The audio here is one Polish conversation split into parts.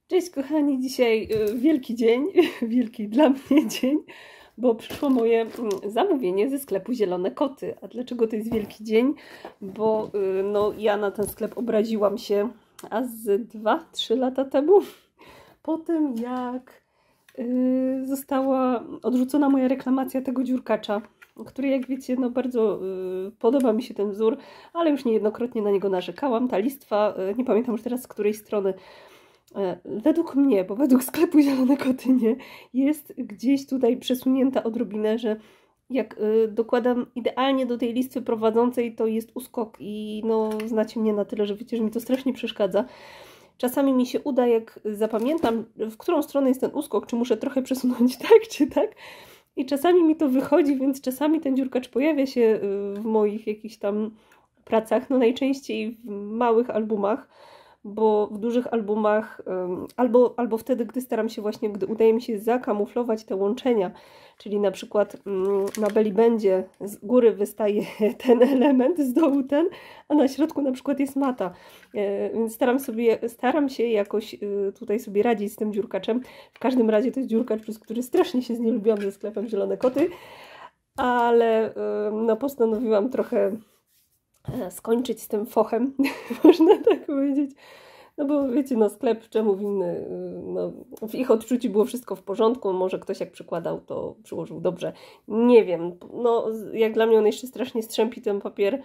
Cześć kochani, dzisiaj wielki dzień, wielki dla mnie dzień, bo przyszło moje zamówienie ze sklepu Zielone Koty. A dlaczego to jest wielki dzień? Bo no, ja na ten sklep obraziłam się z 2-3 lata temu, po tym jak została odrzucona moja reklamacja tego dziurkacza, który, jak wiecie, no bardzo podoba mi się ten wzór, ale już niejednokrotnie na niego narzekałam. Ta listwa, nie pamiętam już teraz z której strony, według mnie, bo według sklepu Zielone Koty nie, jest gdzieś tutaj przesunięta odrobinę, że jak dokładam idealnie do tej listwy prowadzącej, to jest uskok i no znacie mnie na tyle, że wiecie, że mi to strasznie przeszkadza. Czasami mi się uda, jak zapamiętam, w którą stronę jest ten uskok, czy muszę trochę przesunąć tak, czy tak. I czasami mi to wychodzi, więc czasami ten dziurkacz pojawia się w moich jakichś tam pracach, no najczęściej w małych albumach, bo w dużych albumach albo wtedy, gdy staram się właśnie, gdy udaje mi się zakamuflować te łączenia, czyli na przykład na bellybandzie z góry wystaje ten element, z dołu ten, a na środku na przykład jest mata. Więc staram się jakoś tutaj sobie radzić z tym dziurkaczem. W każdym razie to jest dziurkacz, przez który strasznie się znielubiłam ze sklepem Zielone Koty, ale no postanowiłam trochę skończyć z tym fochem, można tak powiedzieć. No bo wiecie, no sklep czemu winny, no w ich odczuciu było wszystko w porządku, może ktoś jak przykładał, to przyłożył dobrze, nie wiem, no jak dla mnie on jeszcze strasznie strzępi ten papier,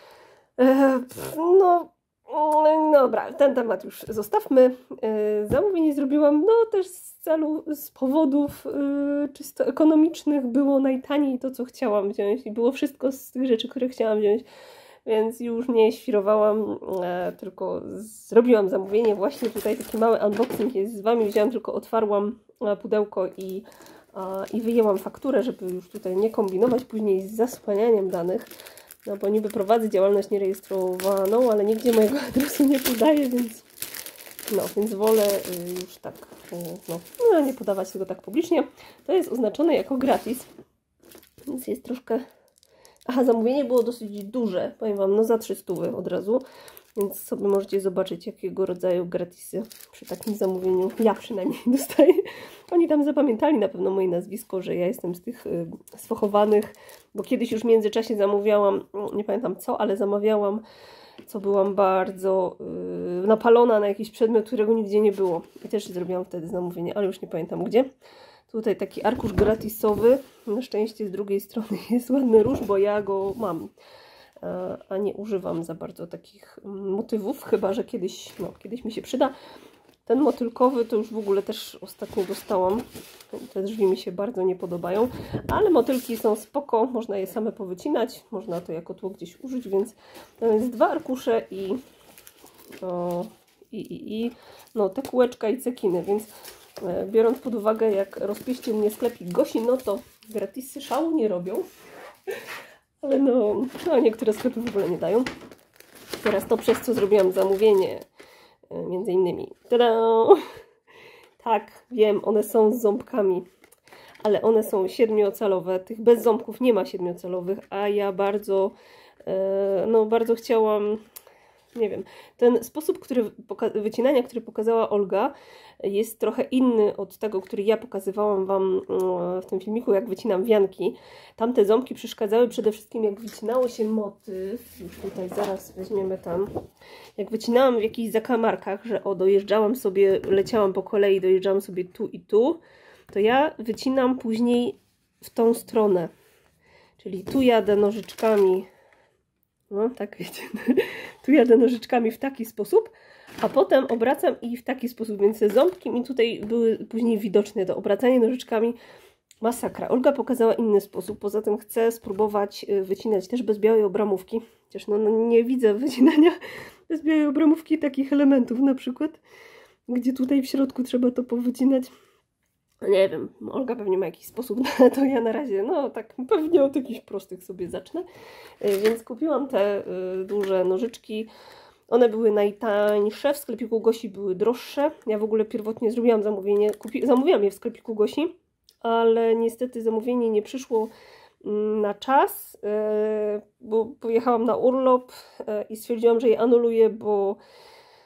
no dobra, ten temat już zostawmy. Zamówienie zrobiłam, no też z powodów czysto ekonomicznych, było najtaniej to, co chciałam wziąć i było wszystko z tych rzeczy, które chciałam wziąć. Więc już nie świrowałam, tylko zrobiłam zamówienie. Właśnie tutaj taki mały unboxing jest z Wami. Wzięłam, tylko otwarłam pudełko i wyjęłam fakturę, żeby już tutaj nie kombinować później z zasłanianiem danych. No bo niby prowadzę działalność nierejestrowaną, ale nigdzie mojego adresu nie podaję, więc wolę już tak nie podawać tego tak publicznie. To jest oznaczone jako gratis, więc jest troszkę... Aha, zamówienie było dosyć duże, powiem Wam, no za 300 od razu, więc sobie możecie zobaczyć, jakiego rodzaju gratisy przy takim zamówieniu ja przynajmniej dostaję. Oni tam zapamiętali na pewno moje nazwisko, że ja jestem z tych sfochowanych, bo kiedyś już w międzyczasie zamawiałam, nie pamiętam co, ale zamawiałam, co byłam bardzo napalona na jakiś przedmiot, którego nigdzie nie było. I też zrobiłam wtedy zamówienie, ale już nie pamiętam gdzie. Tutaj taki arkusz gratisowy, na szczęście z drugiej strony jest ładny róż, bo ja go mam, a nie używam za bardzo takich motywów, chyba że kiedyś mi się przyda. Ten motylkowy to już w ogóle też ostatnio dostałam, te drzwi mi się bardzo nie podobają, ale motylki są spoko, można je same powycinać, można to jako tło gdzieś użyć, więc jest 2 arkusze i no te kółeczka i cekiny, więc biorąc pod uwagę, jak rozpieścił mnie sklepik Gosi, no to gratisy szału nie robią. Ale no niektóre sklepy w ogóle nie dają. Teraz to, przez co zrobiłam zamówienie, między innymi. Tada! Tak, wiem, one są z ząbkami, ale one są 7-calowe. Tych bez ząbków nie ma 7-calowych, a ja bardzo chciałam... Nie wiem, ten sposób wycinania, który pokazała Olga, jest trochę inny od tego, który ja pokazywałam Wam w tym filmiku, jak wycinam wianki. Tamte ząbki przeszkadzały przede wszystkim, jak wycinało się motyw. Już tutaj zaraz weźmiemy tam. Jak wycinałam w jakichś zakamarkach, że dojeżdżałam sobie, leciałam po kolei, dojeżdżałam sobie tu i tu, to ja wycinam później w tą stronę. Czyli tu jadę nożyczkami. No, tak wiecie, tu jadę nożyczkami w taki sposób, a potem obracam i w taki sposób, więc te ząbki mi tutaj były później widoczne, to obracanie nożyczkami, masakra. Olga pokazała inny sposób, poza tym chcę spróbować wycinać też bez białej obramówki, chociaż nie widzę wycinania bez białej obramówki takich elementów na przykład, gdzie tutaj w środku trzeba to powycinać. Nie wiem, Olga pewnie ma jakiś sposób na to, ja na razie, tak pewnie od jakichś prostych sobie zacznę. Więc kupiłam te duże nożyczki. One były najtańsze, w sklepiku Gosi były droższe. Ja w ogóle pierwotnie zrobiłam zamówienie, zamówiłam je w sklepiku Gosi, ale niestety zamówienie nie przyszło na czas, bo pojechałam na urlop i stwierdziłam, że je anuluję, bo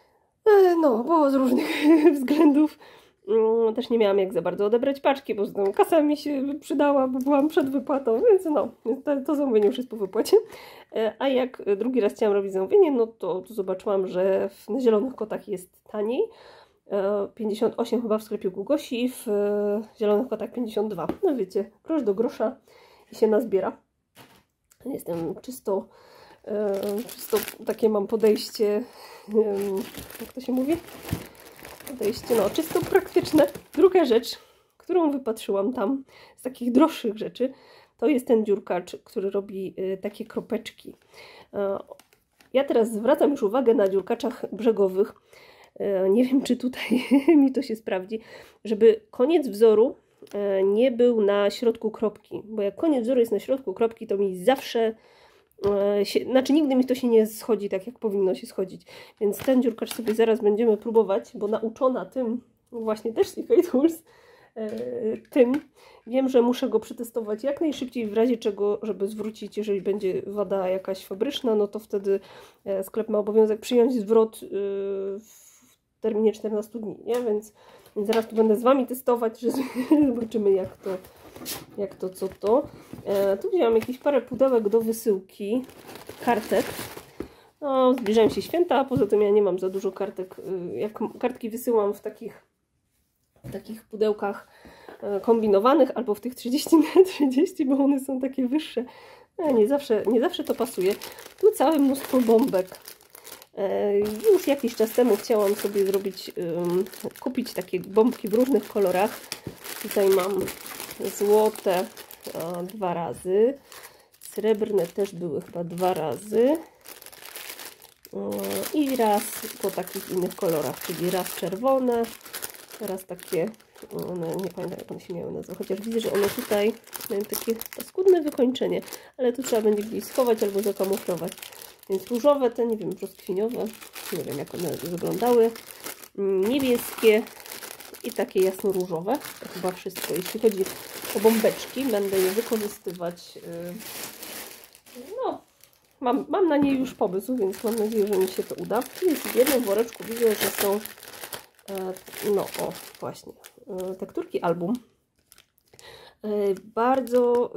No, bo z różnych względów też nie miałam jak za bardzo odebrać paczki, bo kasa mi się przydała, bo byłam przed wypłatą, więc no, to zamówienie już jest po wypłacie. A jak drugi raz chciałam robić zamówienie, no to zobaczyłam, że na Zielonych Kotach jest taniej. 58 chyba w sklepie Gugosi i w Zielonych Kotach 52. No wiecie, grosz do grosza i się nazbiera. Jestem czysto takie mam podejście, jak to się mówi? Podejście, no, czysto praktyczne. Druga rzecz, którą wypatrzyłam tam z takich droższych rzeczy, to jest ten dziurkacz, który robi takie kropeczki. Ja teraz zwracam już uwagę na dziurkaczach brzegowych. Nie wiem, czy tutaj mi to się sprawdzi, żeby koniec wzoru nie był na środku kropki, bo jak koniec wzoru jest na środku kropki, to mi zawsze, znaczy nigdy mi to się nie schodzi tak, jak powinno się schodzić. Więc ten dziurkacz sobie zaraz będziemy próbować, bo nauczona tym, właśnie też CK Tools, tym, wiem, że muszę go przetestować jak najszybciej, w razie czego, żeby zwrócić, jeżeli będzie wada jakaś fabryczna, no to wtedy sklep ma obowiązek przyjąć zwrot w terminie 14 dni, nie? Więc zaraz tu będę z Wami testować, że zobaczymy co to. Tu wzięłam jakieś parę pudełek do wysyłki, kartek. No, zbliżają się święta, a poza tym ja nie mam za dużo kartek. Jak kartki wysyłam w takich pudełkach kombinowanych, albo w tych 30×30, bo one są takie wyższe. Nie zawsze to pasuje. Tu całe mnóstwo bombek. Już jakiś czas temu chciałam sobie kupić takie bombki w różnych kolorach. Tutaj mam złote 2 razy, srebrne też były chyba 2 razy i raz po takich innych kolorach, czyli raz czerwone, teraz takie, nie pamiętam jak one się miały nazywać, chociaż widzę, że one tutaj mają takie paskudne wykończenie, ale tu trzeba będzie gdzieś schować albo zakamuflować. Więc różowe, te nie wiem, brzoskwiniowe, nie wiem jak one wyglądały, niebieskie i takie jasno-różowe. To chyba wszystko. Jeśli chodzi o bombeczki, będę je wykorzystywać. No, mam na nie już pomysł, więc mam nadzieję, że mi się to uda. Jest w jednym woreczku, widzę, że są no o, właśnie, tekturki album. Bardzo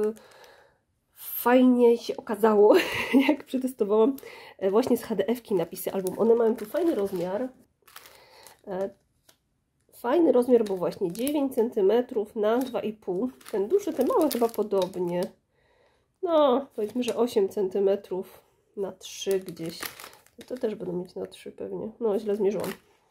fajnie się okazało, jak przetestowałam właśnie z HDF-ki napisy album. One mają tu fajny rozmiar. Fajny rozmiar, bo właśnie 9 cm na 2,5 cm. Ten duży, ten mały chyba podobnie. No, powiedzmy, że 8 cm na 3 gdzieś. To też będą mieć na 3 pewnie. No, źle zmierzyłam.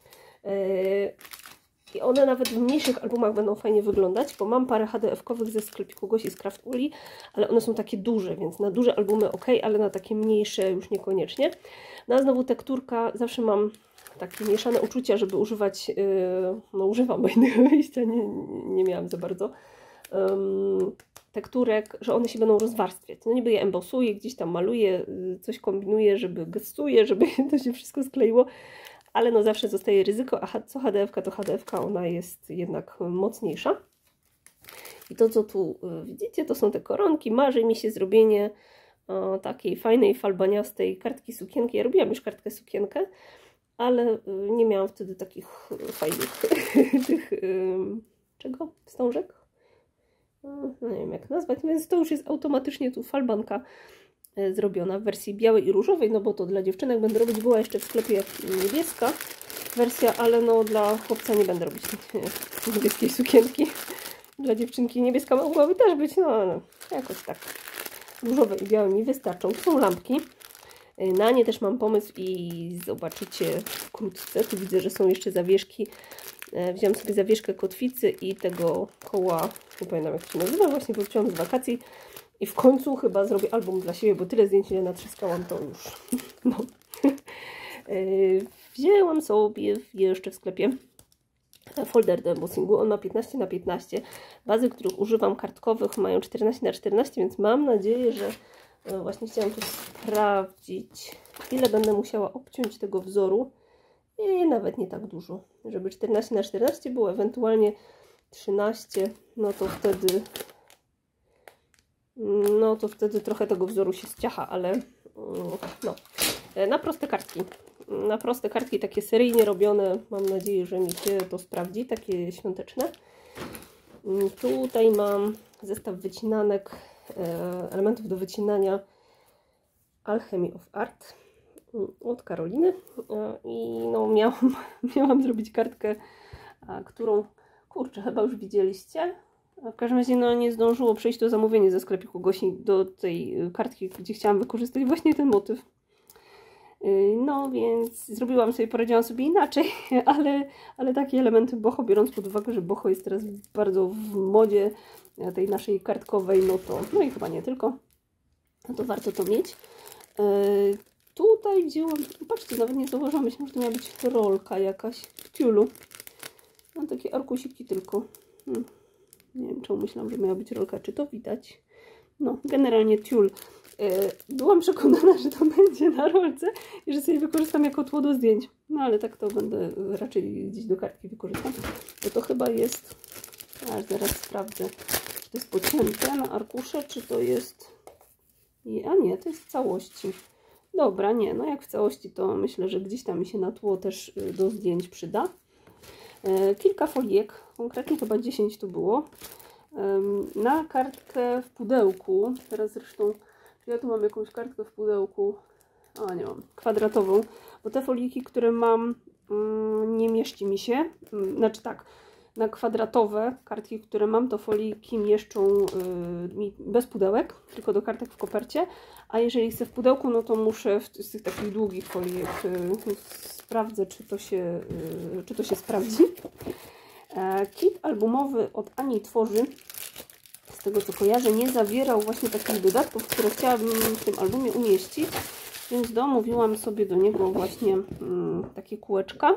I one nawet w mniejszych albumach będą fajnie wyglądać, bo mam parę HDF-kowych ze sklepiku Gosi z Craft Uli, ale one są takie duże, więc na duże albumy ok, ale na takie mniejsze już niekoniecznie. No a znowu tekturka, zawsze mam takie mieszane uczucia, żeby używać, no używam, bo innego wyjścia nie miałam za bardzo, tekturek, że one się będą rozwarstwiać. No niby je embosuję, gdzieś tam maluję, coś kombinuję, żeby gestuję, żeby to się wszystko skleiło, ale no zawsze zostaje ryzyko, a co HDF-ka to HDF-ka, ona jest jednak mocniejsza. I to, co tu widzicie, to są te koronki. Marzy mi się zrobienie takiej fajnej, falbaniastej kartki sukienki. Ja robiłam już kartkę sukienkę, ale nie miałam wtedy takich fajnych tych, czego? Wstążek? No nie wiem jak nazwać, więc to już jest automatycznie tu falbanka zrobiona w wersji białej i różowej, no bo to dla dziewczynek będę robić, była jeszcze w sklepie niebieska wersja, ale no dla chłopca nie będę robić niebieskiej sukienki. Dla dziewczynki niebieska mogłaby też być, no jakoś tak. Różowe i białe mi wystarczą. Tu są lampki. Na nie też mam pomysł i zobaczycie wkrótce. Tu widzę, że są jeszcze zawieszki. Wziąłam sobie zawieszkę kotwicy i tego koła, nie pamiętam jak się nazywa, właśnie wróciłam z wakacji i w końcu chyba zrobię album dla siebie, bo tyle zdjęć, ile natrzaskałam, to już no. Wzięłam sobie jeszcze w sklepie folder do embossingu. On ma 15×15. Bazy, których używam kartkowych, mają 14×14, więc mam nadzieję, że właśnie chciałam tu sprawdzić, ile będę musiała obciąć tego wzoru. I nawet nie tak dużo, żeby 14×14 było, ewentualnie 13, no to wtedy trochę tego wzoru się ściacha, ale no, na proste kartki na proste kartki, takie seryjnie robione. Mam nadzieję, że mi się to sprawdzi, takie świąteczne. Tutaj mam zestaw wycinanek, elementów do wycinania Alchemy of Art od Karoliny. I no, miałam zrobić kartkę, którą, kurczę, chyba już widzieliście. A w każdym razie no, nie zdążyło przejść to zamówienie ze sklepiku Gosi do tej kartki, gdzie chciałam wykorzystać właśnie ten motyw. No więc zrobiłam sobie, poradziłam sobie inaczej, ale takie elementy boho, biorąc pod uwagę, że boho jest teraz bardzo w modzie tej naszej kartkowej, no i chyba nie tylko, no to warto to mieć. Tutaj wzięłam, patrzcie, nawet nie zauważyłam, myślałam, że to miała być rolka jakaś w tiulu. No takie arkusiki tylko. Nie wiem, czemu myślałam, że miała być rolka, czy to widać? No, generalnie tiul. Byłam przekonana, że to będzie na rolce i że sobie wykorzystam jako tło do zdjęć. No ale tak to będę raczej gdzieś do kartki wykorzystać. Bo to chyba jest... Aż zaraz sprawdzę. Czy to jest pocięte na arkusze, czy to jest... A nie, to jest w całości. Dobra, nie, no jak w całości, to myślę, że gdzieś tam mi się na tło też do zdjęć przyda. Kilka folijek, konkretnie chyba 10 tu było. Na kartkę w pudełku, teraz zresztą ja tu mam jakąś kartkę w pudełku, a nie mam, kwadratową, bo te foliki, które mam, nie mieści mi się, znaczy tak, na kwadratowe kartki, które mam, to foliki mieszczą mi bez pudełek, tylko do kartek w kopercie, a jeżeli chcę w pudełku, no to muszę z tych takich długich folijek sprawdzę, czy to się sprawdzi. Kit albumowy od Ani Tworzy, z tego co kojarzę, nie zawierał właśnie takich dodatków, które chciałabym w tym albumie umieścić, więc domówiłam sobie do niego właśnie takie kółeczka,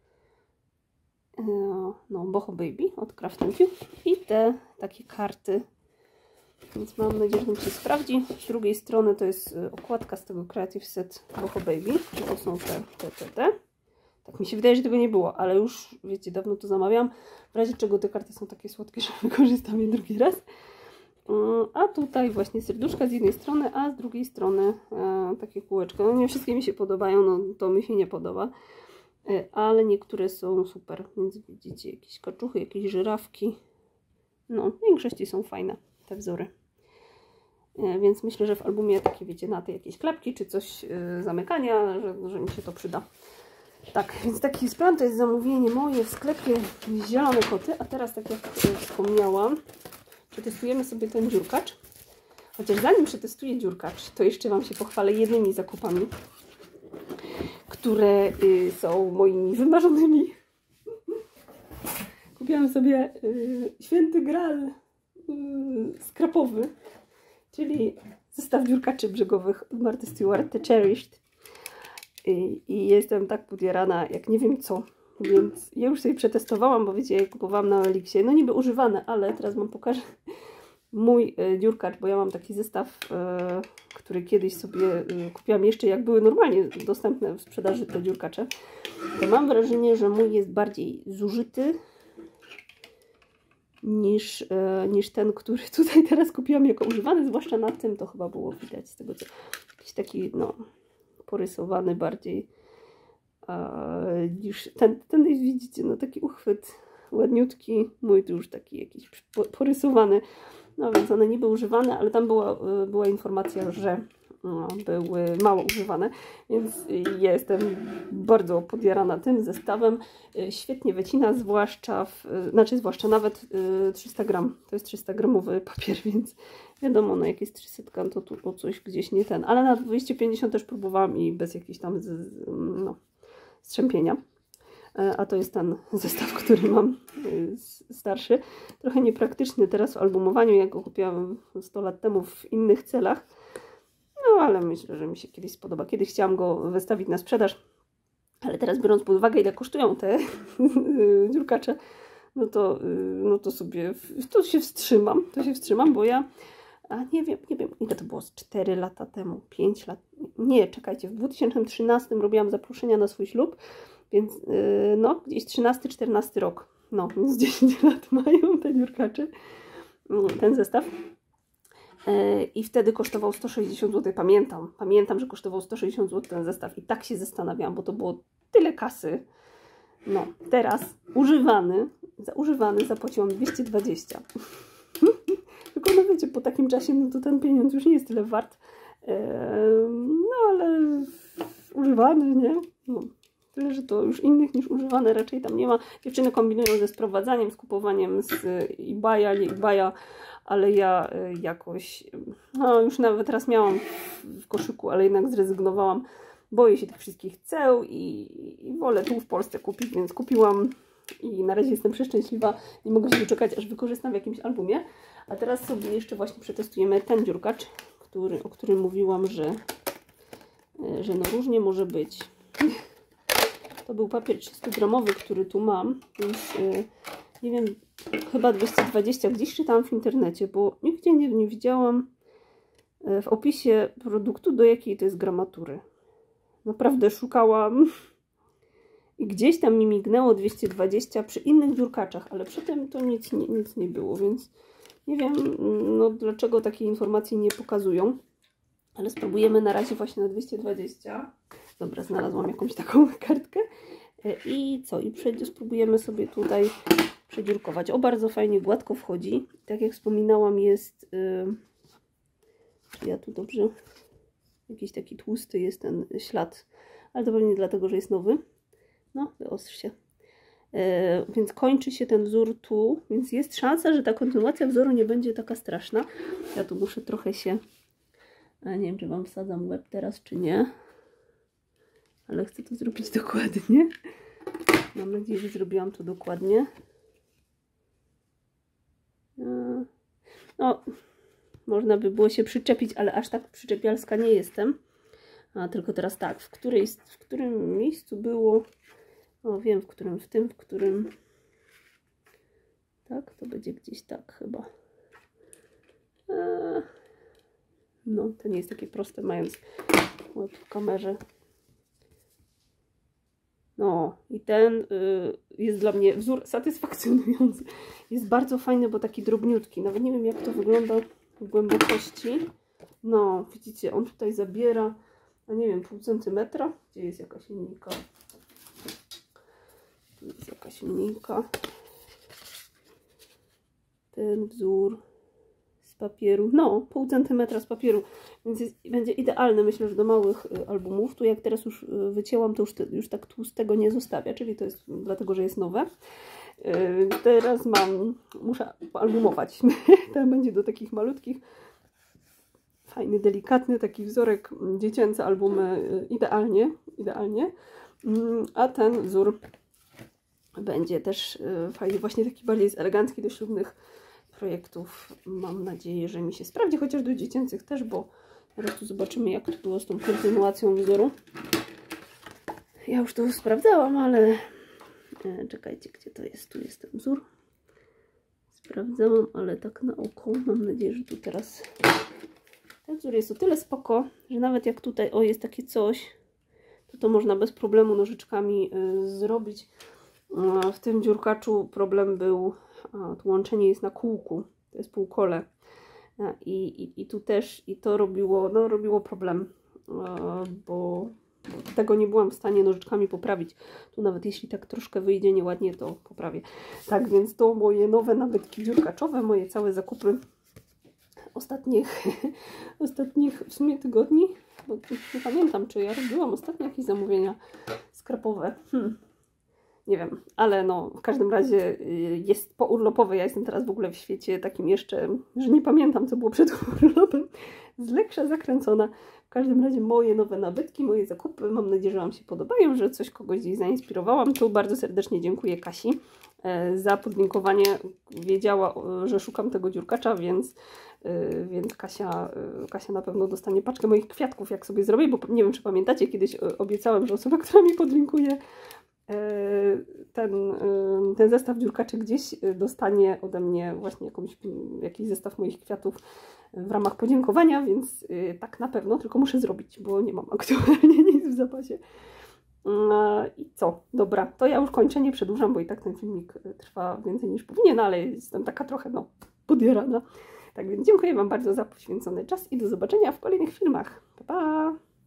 no Boho Baby od Craft & Q i te takie karty, więc mam nadzieję, że to się sprawdzi. Z drugiej strony to jest okładka z tego Creative Set Boho Baby, czy to są te. Tak mi się wydaje, że tego nie było, ale już, wiecie, dawno to zamawiam. W razie czego te karty są takie słodkie, że wykorzystam je drugi raz. A tutaj właśnie serduszka z jednej strony, a z drugiej strony takie kółeczko. No nie wszystkie mi się podobają, no to mi się nie podoba. Ale niektóre są super. Więc widzicie, jakieś kaczuchy, jakieś żyrawki. No, w większości są fajne te wzory. Więc myślę, że w albumie takie, wiecie, na te jakieś klapki, czy coś zamykania, że mi się to przyda. Tak, więc taki jest plan, to jest zamówienie moje w sklepie Zielone Koty, a teraz tak jak wspomniałam, przetestujemy sobie ten dziurkacz. Chociaż zanim przetestuję dziurkacz, to jeszcze Wam się pochwalę jednymi zakupami, które są moimi wymarzonymi. Kupiłam sobie święty graal skrapowy, czyli zestaw dziurkaczy brzegowych od Marty Stewart, The Cherished. I jestem tak podjarana, jak nie wiem co. Więc ja już sobie przetestowałam, bo wiecie, ja kupowałam na Elixie. No niby używane, ale teraz Wam pokażę mój dziurkacz, bo ja mam taki zestaw, który kiedyś sobie kupiłam jeszcze, jak były normalnie dostępne w sprzedaży te dziurkacze. To mam wrażenie, że mój jest bardziej zużyty niż ten, który tutaj teraz kupiłam jako używany. Zwłaszcza na tym to chyba było widać z tego, co jakiś taki, no, porysowany bardziej niż ten jest, widzicie, no taki uchwyt ładniutki, mój tu już taki jakiś porysowany, no więc one niby używane, ale tam była informacja, że były mało używane, więc ja jestem bardzo podjarana tym zestawem. Świetnie wycina, zwłaszcza nawet 300 gram. To jest 300 gramowy papier, więc wiadomo, no jak jest 300, to tu o coś gdzieś nie ten. Ale na 250 też próbowałam i bez jakiejś tam strzępienia. A to jest ten zestaw, który mam starszy. Trochę niepraktyczny teraz w albumowaniu, jak go kupiłam 100 lat temu w innych celach. No ale myślę, że mi się kiedyś spodoba. Kiedyś chciałam go wystawić na sprzedaż, ale teraz biorąc pod uwagę, ile kosztują te dziurkacze, no to sobie się wstrzymam, bo ja nie wiem, ile to było, z 4 lata temu, 5 lat, nie, czekajcie, w 2013 robiłam zaproszenia na swój ślub, więc no, gdzieś 13-14 rok, no, więc 10 lat mają te dziurkacze, ten zestaw. I wtedy kosztował 160 zł. Pamiętam, że kosztował 160 zł ten zestaw i tak się zastanawiałam, bo to było tyle kasy. No, teraz za używany zapłaciłam 220. Tylko no wiecie, po takim czasie no to ten pieniądz już nie jest tyle wart. No ale używany, nie? No, tyle, że to już innych niż używane raczej tam nie ma. Dziewczyny kombinują ze sprowadzaniem, z kupowaniem z eBaya, nie eBaya, ale ja jakoś, no już nawet raz miałam w koszyku, ale jednak zrezygnowałam. Boję się tych wszystkich ceł i wolę tu w Polsce kupić, więc kupiłam i na razie jestem przeszczęśliwa. Nie mogę się doczekać, aż wykorzystam w jakimś albumie. A teraz sobie jeszcze właśnie przetestujemy ten dziurkacz, o którym mówiłam, że no różnie może być. To był papier 300-gramowy, który tu mam, więc nie wiem, chyba 220 gdzieś czytałam w internecie, bo nigdzie nie widziałam w opisie produktu, do jakiej to jest gramatury. Naprawdę szukałam i gdzieś tam mi mignęło 220 przy innych dziurkaczach, ale przy tym to nic nie było, więc nie wiem, no, dlaczego takiej informacji nie pokazują, ale spróbujemy na razie właśnie na 220. Dobra, znalazłam jakąś taką kartkę i co? I spróbujemy sobie tutaj przedziurkować. O, bardzo fajnie, gładko wchodzi. Tak jak wspominałam, jest... ja tu dobrze... Jakiś taki tłusty jest ten ślad, ale to pewnie dlatego, że jest nowy. No, wyostrz się. Więc kończy się ten wzór tu, więc jest szansa, że ta kontynuacja wzoru nie będzie taka straszna. Ja tu muszę trochę się... nie wiem, czy Wam wsadzam łeb teraz, czy nie. Ale chcę to zrobić dokładnie. Mam nadzieję, że zrobiłam to dokładnie. No, można by było się przyczepić, ale aż tak przyczepialska nie jestem. A tylko teraz tak, w którym miejscu było... O, wiem, w którym... Tak, to będzie gdzieś tak chyba. No, to nie jest takie proste, mając łeb w kamerze. No, i ten jest dla mnie wzór satysfakcjonujący. Jest bardzo fajny, bo taki drobniutki. Nawet nie wiem, jak to wygląda w głębokości. No, widzicie, on tutaj zabiera, a nie wiem, pół centymetra. Gdzie jest jakaś linijka? Tu jest jakaś linijka. Ten wzór z papieru, no, pół centymetra z papieru, więc będzie idealny, myślę, że do małych albumów. Tu jak teraz już wycięłam, to już tak tłustego nie zostawia, czyli to jest dlatego, że jest nowe. Teraz muszę albumować. Ten będzie do takich malutkich. Fajny, delikatny taki wzorek, dziecięce albumy idealnie. A ten wzór będzie też fajny, właśnie taki bardziej elegancki do ślubnych projektów. Mam nadzieję, że mi się sprawdzi, chociaż do dziecięcych też, bo teraz tu zobaczymy, jak to było z tą kontynuacją wzoru. Ja już to sprawdzałam, ale czekajcie, gdzie to jest? Tu jest ten wzór. Sprawdzałam, ale tak na oko. Mam nadzieję, że tu teraz ten wzór jest o tyle spoko, że nawet jak tutaj jest takie coś, to można bez problemu nożyczkami zrobić. W tym dziurkaczu problem był, tu łączenie jest na kółku, to jest półkole i tu też to robiło problem, bo tego nie byłam w stanie nożyczkami poprawić. Tu nawet jeśli tak troszkę wyjdzie nieładnie, to poprawię. Tak więc to moje nowe nabytki dziurkaczowe, moje całe zakupy ostatnich w sumie tygodni, bo nie pamiętam, czy ja robiłam ostatnio jakieś zamówienia sklepowe. Nie wiem, ale no w każdym razie jest pourlopowe. Ja jestem teraz w ogóle w świecie takim jeszcze, że nie pamiętam, co było przed urlopem. Z lekka zakręcona. W każdym razie moje nowe nabytki, moje zakupy. Mam nadzieję, że Wam się podobają, że coś kogoś gdzieś zainspirowałam. Tu bardzo serdecznie dziękuję Kasi za podlinkowanie. Wiedziała, że szukam tego dziurkacza, więc Kasia na pewno dostanie paczkę moich kwiatków, jak sobie zrobię, bo nie wiem, czy pamiętacie, kiedyś obiecałem, że osoba, która mi podlinkuje ten zestaw dziurkaczy gdzieś, dostanie ode mnie właśnie jakiś zestaw moich kwiatów w ramach podziękowania, więc tak na pewno, tylko muszę zrobić, bo nie mam aktualnie nic w zapasie. I co? Dobra, to ja już kończę, nie przedłużam, bo i tak ten filmik trwa więcej niż powinien, ale jestem taka trochę podjarana. Tak więc dziękuję Wam bardzo za poświęcony czas i do zobaczenia w kolejnych filmach. Pa, pa!